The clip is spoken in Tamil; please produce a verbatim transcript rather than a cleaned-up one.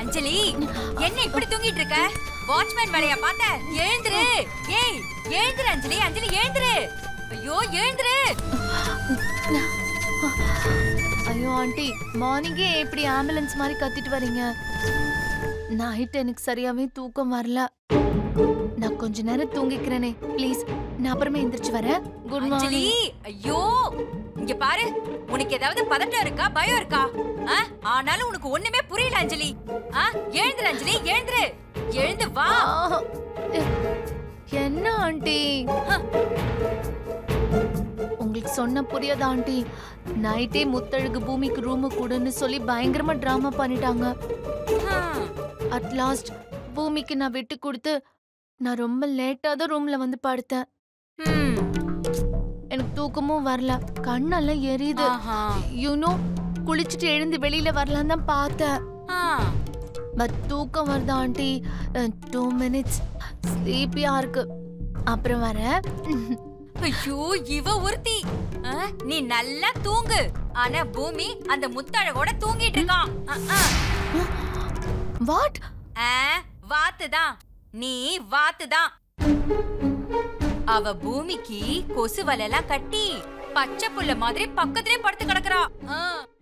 அஞ்சலி, என்ன இப்படி தூங்கிட்டு இருக்க? வாட்ச்மேன் வேலையா பாத்த? எழுந்துரு. ஏய், எழுந்துரு அஞ்சலி, அஞ்சலி எழுந்துரு. ஐயோ, எழுந்துரு. ஐயோ ஆண்டி, மார்னிங்கே இப்படி ஆம்புலன்ஸ் மாதிரி கத்திட்டு வரீங்க. நைட் எனக்கு சரியாவே தூக்கம் வரல. நான் கொஞ்ச நேரம் தூங்கிக்கிறேனே ப்ளீஸ். நான் அப்புறமே எந்திரிச்சு வரேன். Good morning. ஐயோ, இங்க பாரு, உனக்கு ஏதாவது பதட்டம் இருக்கா, பயம் இருக்கா? ஆனாலும் உனக்கு ஒண்ணுமே புரியல அஞ்சலி. எழுந்துரு அஞ்சலி, எழுந்துரு. எழுந்து வா. என்ன ஆண்டி உங்களுக்கு சொன்ன புரியாதா ஆண்டி? நைட்டே முத்தழகு பூமிக்கு ரூமு கூடன்னு சொல்லி பயங்கரமா டிராமா பண்ணிட்டாங்க. அட் லாஸ்ட் பூமிக்கு நான் விட்டு கொடுத்து நான் ரொம்ப லேட்டா தான் ரூம்ல வந்து படுத்தேன். எனக்கு தூக்கமும் வரல, கண்ணெல்லாம் எரியுது. யூனோ குளிச்சுட்டு எழுந்து வெளியில வரலாம் தான் பார்த்தேன். பட் தூக்கம் வருதா ஆண்டி? டூ மினிட்ஸ் ஸ்லீப்பியா இருக்கு, அப்புறம் வர. ஐயோ, இவ ஒருத்தி. நீ நல்லா தூங்கு. ஆனா பூமி அந்த முத்தழகோட தூங்கிட்டு இருக்கான். வாட்? வாத்துதான், நீ வாத்துதான். அவ பூமிக்கு கொசு வலையெல்லாம் கட்டி பச்சை புல்ல மாதிரி பக்கத்திலே படுத்து கிடக்குறா.